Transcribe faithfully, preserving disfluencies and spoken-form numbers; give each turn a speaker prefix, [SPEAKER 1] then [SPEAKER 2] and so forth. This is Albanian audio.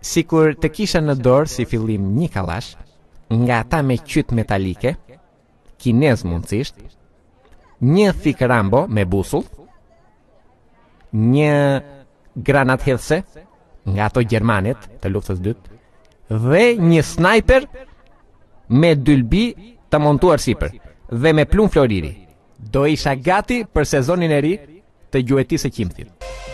[SPEAKER 1] sikur të kisha në dorë si fillim një kallash, nga ata me qyt metalike, kinez mundësisht, një thik Rambo me busull, një granat hedhse, nga ato Gjermanit të luftës dytë, dhe një sniper me dylbi të montuar sipër, dhe me plumb floriri. Do isha gati për sezonin e ri të gjuetisë së qimthit.